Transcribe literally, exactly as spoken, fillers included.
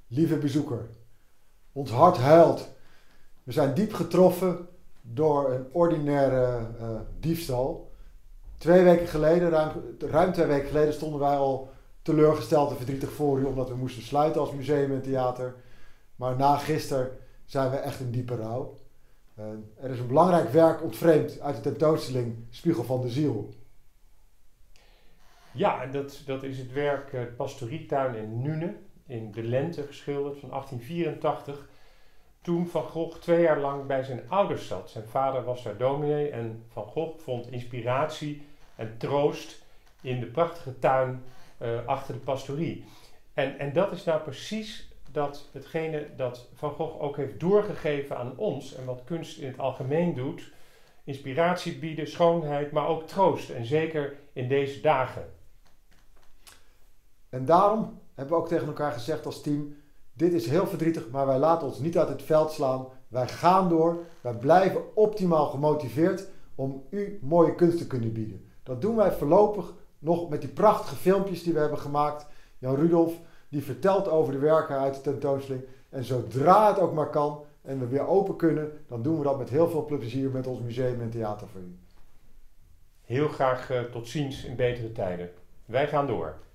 Lieve bezoeker, ons hart huilt. We zijn diep getroffen door een ordinaire uh, diefstal. Twee weken geleden, ruim, ruim twee weken geleden, stonden wij al teleurgesteld en verdrietig voor u omdat we moesten sluiten als museum en theater. Maar na gisteren zijn we echt in diepe rouw. Uh, er is een belangrijk werk ontvreemd uit de tentoonstelling Spiegel van de Ziel. Ja, dat, dat is het werk uh, Pastorietuin in Nune in de lente geschilderd van achttien vierentachtig. Toen Van Gogh twee jaar lang bij zijn ouders zat. Zijn vader was daar dominee en Van Gogh vond inspiratie en troost in de prachtige tuin uh, achter de pastorie. En, en dat is nou precies dat, hetgene dat Van Gogh ook heeft doorgegeven aan ons en wat kunst in het algemeen doet. Inspiratie bieden, schoonheid, maar ook troost. En zeker in deze dagen. En daarom hebben we ook tegen elkaar gezegd als team, dit is heel verdrietig, maar wij laten ons niet uit het veld slaan. Wij gaan door, wij blijven optimaal gemotiveerd om u mooie kunst te kunnen bieden. Dat doen wij voorlopig nog met die prachtige filmpjes die we hebben gemaakt. Jan Rudolf die vertelt over de werken uit de tentoonstelling. En zodra het ook maar kan en we weer open kunnen, dan doen we dat met heel veel plezier met ons museum en theater voor u. Heel graag uh, tot ziens in betere tijden. Wij gaan door.